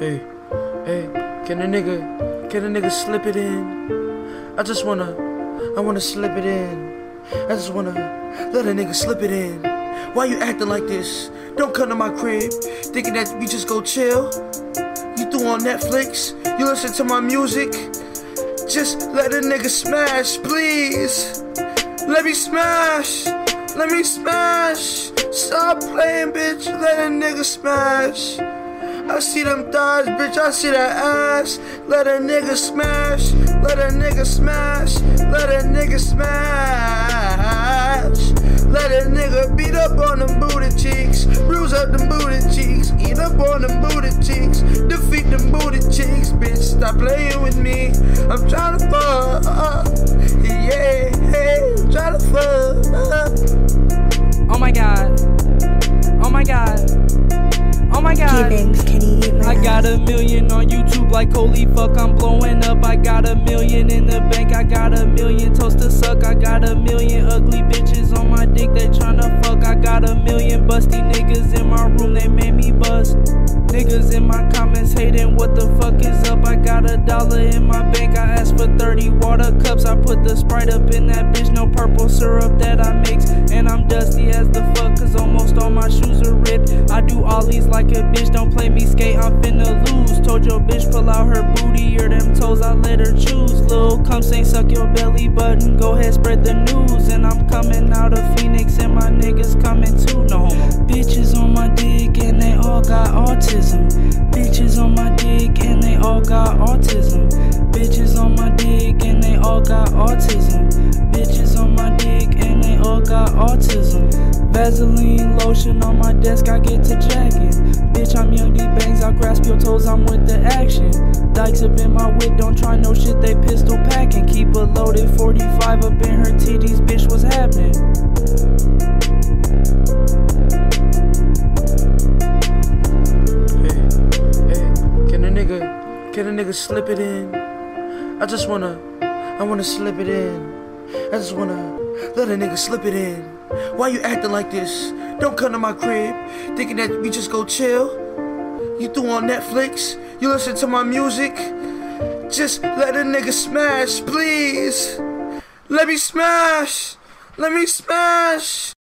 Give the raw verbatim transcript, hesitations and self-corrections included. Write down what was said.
Hey, hey, can a nigga, can a nigga slip it in? I just wanna, I wanna slip it in. I just wanna let a nigga slip it in. Why you acting like this? Don't come to my crib, thinking that we just go chill. You threw on Netflix, you listen to my music. Just let a nigga smash, please. Let me smash, let me smash. Stop playing, bitch, let a nigga smash. I see them thighs, bitch, I see that ass. Let a nigga smash, let a nigga smash, let a nigga smash. Let a nigga beat up on them booty cheeks, bruise up them booty cheeks, eat up on them booty cheeks, defeat them booty cheeks, bitch, stop playing with me. I'm tryna fuck, yeah, hey, I'm tryna fuck. Oh my god, oh my god. Oh my god, K-Bangs, can you eat my I got ass? a million on YouTube like holy fuck, I'm blowing up. I got a million in the bank, I got a million toast to suck. I got a million ugly bitches on my dick, they tryna fuck. I got a million busty niggas in my room, they made me bust. Niggas in my comments hating, what the fuck is up? I got a dollar in my bank, I asked for thirty water cups. I put the Sprite up in that bitch, no purple syrup that I mix. And I'm dusty as the fuck, cause almost all my shoes are ripped. I do ollies like a bitch, don't play me skate, I'm finna lose. Told your bitch pull out her booty or them toes, I let her choose. Lil' cum ain't suck your belly button, go ahead spread the news. And I'm coming out of Phoenix and my niggas coming too, no homo. Bitches on my dick and they all got autism. Bitches on my dick and they all got autism. Bitches on my dick and they all got autism. Bitches on my dick and they all got autism. Vaseline lotion on my desk, I get to jacking. Bitch, I'm Young D Bangs, I'll grasp your toes, I'm with the action. Dykes up in my wit, don't try no shit, they pistol packing. Keep a loaded forty-five up in her titties, bitch, what's happening? Can a nigga, can a nigga slip it in? I just wanna, I wanna slip it in. I just wanna let a nigga slip it in. Why you acting like this? Don't come to my crib, thinking that we just go chill. You threw on Netflix, you listen to my music. Just let a nigga smash, please. Let me smash, let me smash.